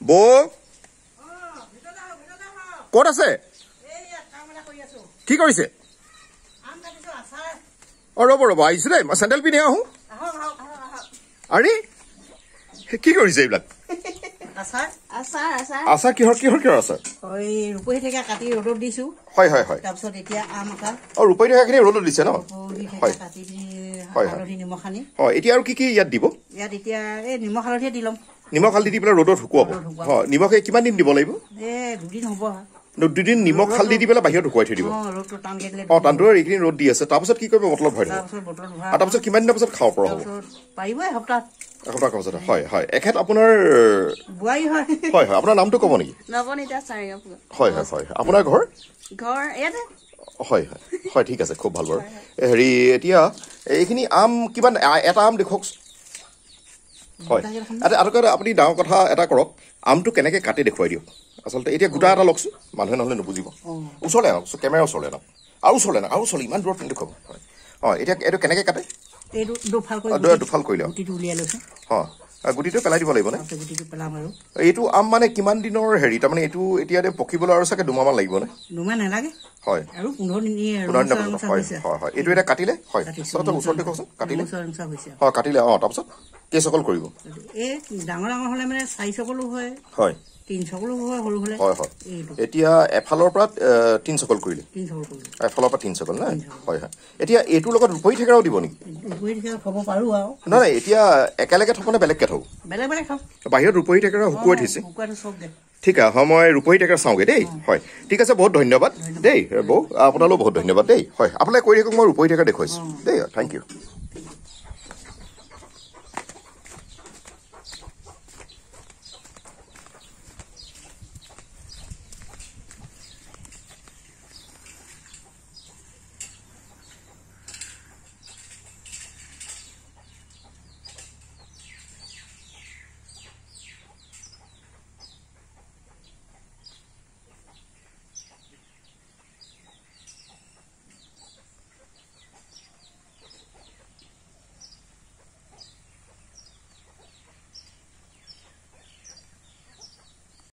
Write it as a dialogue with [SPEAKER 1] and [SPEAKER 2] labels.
[SPEAKER 1] বৌ ক'ত আছে কি কৰিছে ৰ'ব ৰ'ব আহিছো দেই মই চেণ্ডেল পিন্ধি আহোঁ আৰে কি কৰিছে এইবিলাক আচাৰ কিহৰ আচাৰ
[SPEAKER 2] ৰূপহী ঠেকা কাটি ৰ'দত দিছো
[SPEAKER 1] হয় হয় হয়
[SPEAKER 2] তাৰপিছত এতিয়া আম আচাৰ
[SPEAKER 1] ৰূপহী ঠেকাখিনি ৰ'দত দিছে ন হয়
[SPEAKER 2] হয় হালধি নিমখ সানি
[SPEAKER 1] হয় এতিয়া আৰু কি ইয়াত দিব
[SPEAKER 2] ইয়াত এতিয়া এই নিমখ হালধিয়ে দি ল'ম
[SPEAKER 1] নিমখ হালধি দি পেলাই ৰ'দত শুকুৱাব হয় নিমখ কিমান দিন দিব লাগিব
[SPEAKER 2] দুদিন হ'ব
[SPEAKER 1] দুদিন নিমখ হালধি দি পেলাই বাহিৰত শুকুৱাই থৈ দিব টানটো এইখিনি ৰ'দ দি আছে তাৰপিছত কি কৰিব বটলত ভৰাই দিব তাৰপিছত কিমান দিনৰ পাছত খাব পৰা হ'ব
[SPEAKER 2] পাৰিব এসপ্তাহ
[SPEAKER 1] পাছত হয় হয় এখেত আপোনাৰ
[SPEAKER 2] বোৱাৰী হয়
[SPEAKER 1] হয় হয় আপোনাৰ নামটো ক'ব নেকি
[SPEAKER 3] নৱনীতা চাৰিগাঁও
[SPEAKER 1] হয় হয় হয় আপোনাৰ ঘৰ
[SPEAKER 3] ইয়াতে
[SPEAKER 1] হয় হয় হয় ঠিক আছে খুব ভাল বাৰু হেৰি এতিয়া এইখিনি আম কিমান এটা আম দেখুৱাওকচোন হয় এটা আপুনি ডাঙৰ কথা এটা কৰক আমটো কেনেকৈ কাটি দেখুৱাই দিয়ক আচলতে এতিয়া গোটা এটা লওকচোন মানুহে নহ'লে নুবুজিব ওচৰলৈ আনক কেমেৰা ওচৰলৈ আনক আৰু ওচৰলৈ ইমান দূৰত কিন্তু দেখুৱাব হয় হয় এতিয়া এইটো কেনেকৈ কাটে দুফাল কৰি লওক হয় গুটিটো পেলাই দিব লাগিব নে এইটো আম মানে কিমান দিনৰ হেৰি তাৰমানে এইটো এতিয়া পকিবলৈ আৰু চাগে 2 মাহমান লাগিব নে
[SPEAKER 2] 2 মাহ নালাগে
[SPEAKER 1] হয়
[SPEAKER 2] আৰু 15 দিন
[SPEAKER 1] হয় হয় হয় এইটো এতিয়া কাটিলে হয় ওচৰতে কওকচোন কাটিলে হয় কাটিলে তাৰপিছত কেইচকল কৰিব
[SPEAKER 2] এই ডাঙৰ হ'লে মানে 4 চকলো হয়
[SPEAKER 1] হয়
[SPEAKER 2] 3 চকলো হয় সৰু হ'লে
[SPEAKER 1] হয় হয় এতিয়া এফালৰ পৰা 3 চকল কৰিলে এফালৰ পৰা 3 চকল না হয় হয় এতিয়া এইটোৰ লগত ৰূপহী ঠেকেৰাও দিব নেকি
[SPEAKER 2] ৰূপহী ঠেকেৰা থ'ব পাৰো আৰু
[SPEAKER 1] নাই এতিয়া একেলগে থ'ব নে বেলেগকৈ থ'ব
[SPEAKER 2] বেলেগ খাওঁ
[SPEAKER 1] বাহিৰত ৰূপহী ঠেকেৰা শুকুৱাই থৈছে ঠিক আছে হয় মই ৰূপহী ঠেকেৰা চাওঁগৈ দেই হয় ঠিক আছে বহুত ধন্যবাদ দেই বৌ আপোনালৈও বহুত ধন্যবাদ দেই হয় আপোনালোকে কৈ থাকক মই ৰূপহী ঠেকেৰা দেখুৱাইছোঁ দেই থেংক ইউ